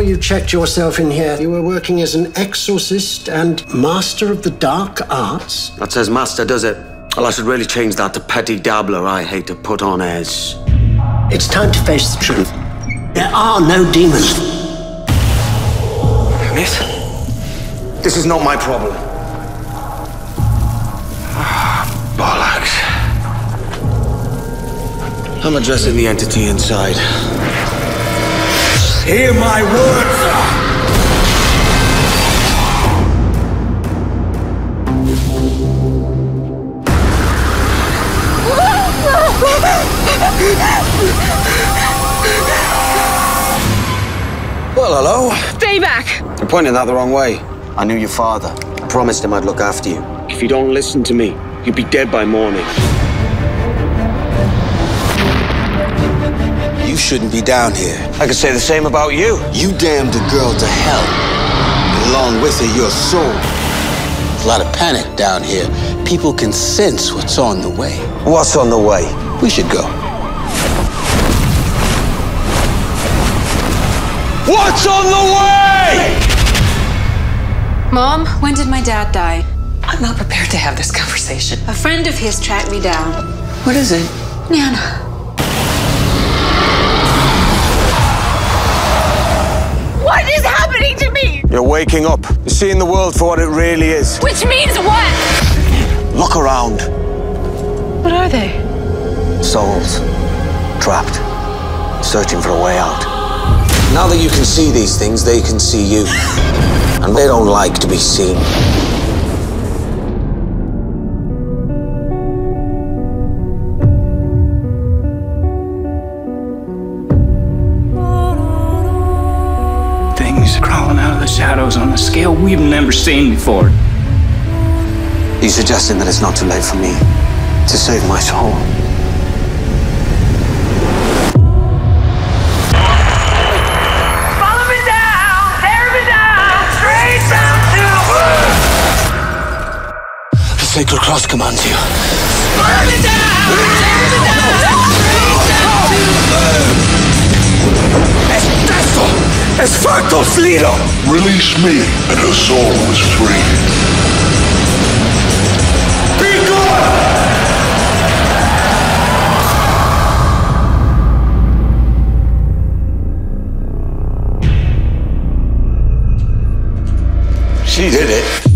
sure you checked yourself in here. You were working as an exorcist and master of the dark arts? That says master, does it? Well, I should really change that to petty dabbler. I hate to put on airs. It's time to face the truth. There are no demons. Miss? This is not my problem. Bollocks. I'm addressing the entity inside. Hear my words! Well, hello. Stay back! You're pointing that the wrong way. I knew your father. I promised him I'd look after you. If you don't listen to me, you'll be dead by morning. You shouldn't be down here. I could say the same about you. You damned a girl to hell. Along with her, your soul. There's a lot of panic down here. People can sense what's on the way. What's on the way? We should go. What's on the way? Mom, when did my dad die? I'm not prepared to have this conversation. A friend of his tracked me down. What is it? Nana. What is happening to me? You're waking up. You're seeing the world for what it really is. Which means what? Look around. What are they? Souls. Trapped. Searching for a way out. Now that you can see these things, they can see you. And they don't like to be seen. Things crawling out of the shadows on a scale we've never seen before. Are you suggesting that it's not too late for me to save my soul? Follow me down! Tear me down! Straight down to The sacred cross commands you. Burn me down! Tear me down! Straight down to Esfarto Flido! Release me, and her soul was free. Be gone! She did it.